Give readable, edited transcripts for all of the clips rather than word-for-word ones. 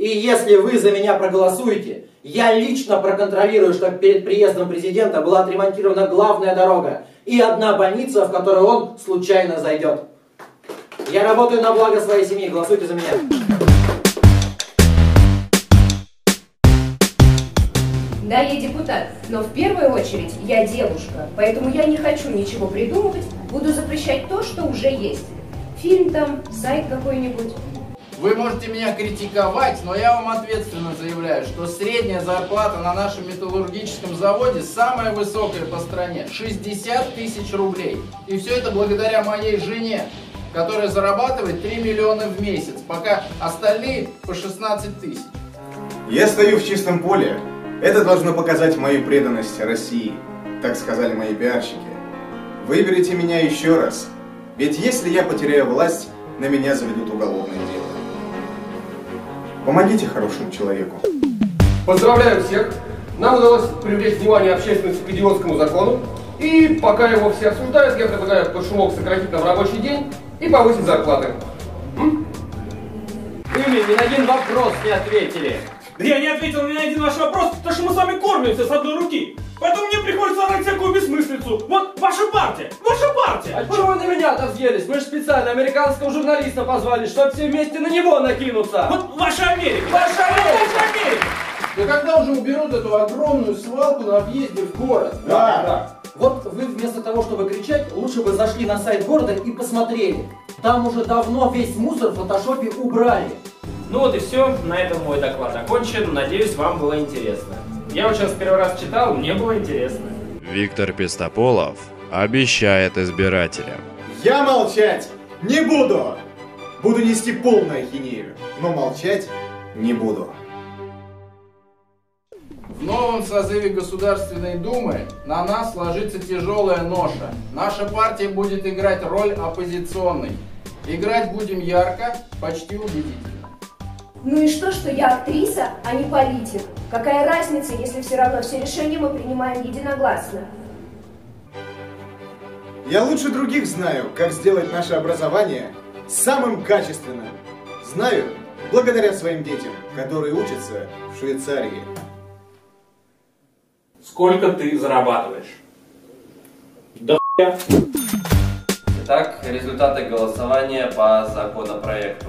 И если вы за меня проголосуете, я лично проконтролирую, чтобы перед приездом президента была отремонтирована главная дорога и одна больница, в которую он случайно зайдет. Я работаю на благо своей семьи, голосуйте за меня. Да, я депутат, но в первую очередь я девушка, поэтому я не хочу ничего придумывать, буду запрещать то, что уже есть. Фильм там, сайт какой-нибудь. Вы можете меня критиковать, но я вам ответственно заявляю, что средняя зарплата на нашем металлургическом заводе самая высокая по стране – 60 тысяч рублей. И все это благодаря моей жене, которая зарабатывает 3 миллиона в месяц, пока остальные по 16 тысяч. Я стою в чистом поле. Это должно показать мою преданность России, так сказали мои пиарщики. Выберите меня еще раз, ведь если я потеряю власть, на меня заведут уголовное дело. Помогите хорошему человеку. Поздравляю всех! Нам удалось привлечь внимание общественности к идиотскому закону. И пока его все обсуждают, я предлагаю под шумок сократить нам рабочий день и повысить зарплаты. Вы мне ни на один вопрос не ответили. Да я не ответил ни на один ваш вопрос, потому что мы с вами кормимся с одной руки. Поэтому мне приходится орать всякую бессмыслицу. Вот ваша партия! Ваша партия! А чего вы на меня-то взъелись? Мы же специально американского журналиста позвали, чтобы все вместе на него накинуться. Вот ваша Америка! Ваша Америка! Ваша Америка! Да когда уже уберут эту огромную свалку на въезде в город? Да. Вот вы вместо того, чтобы кричать, лучше бы зашли на сайт города и посмотрели. Там уже давно весь мусор в фотошопе убрали. Ну вот и все, на этом мой доклад окончен, надеюсь, вам было интересно. Я вот сейчас первый раз читал, мне было интересно. Виктор Пестополов обещает избирателям. Я молчать не буду! Буду нести полную ахинею, но молчать не буду. В новом созыве Государственной Думы на нас ложится тяжелая ноша. Наша партия будет играть роль оппозиционной. Играть будем ярко, почти убедительно. Ну и что я актриса, а не политик? Какая разница, если все равно все решения мы принимаем единогласно? Я лучше других знаю, как сделать наше образование самым качественным. Знаю, благодаря своим детям, которые учатся в Швейцарии. Сколько ты зарабатываешь? Да хуя. Итак, результаты голосования по законопроекту.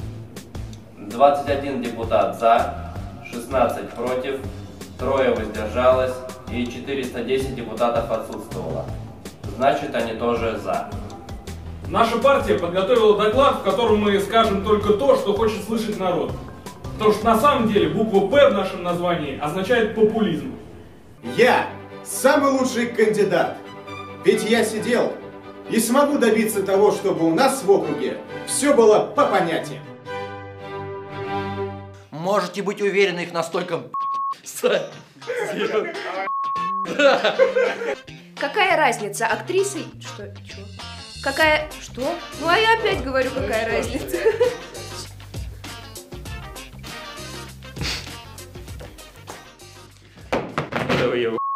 21 депутат за, 16 против, 3 воздержалось и 410 депутатов отсутствовало. Значит, они тоже за. Наша партия подготовила доклад, в котором мы скажем только то, что хочет слышать народ. Потому что на самом деле буква «П» в нашем названии означает популизм. Я самый лучший кандидат, ведь я сидел и смогу добиться того, чтобы у нас в округе все было по понятиям. Можете быть уверены, их настолько... Какая разница, актрисы... Что? Какая... Что? Ну а я опять говорю, какая разница. Давай его.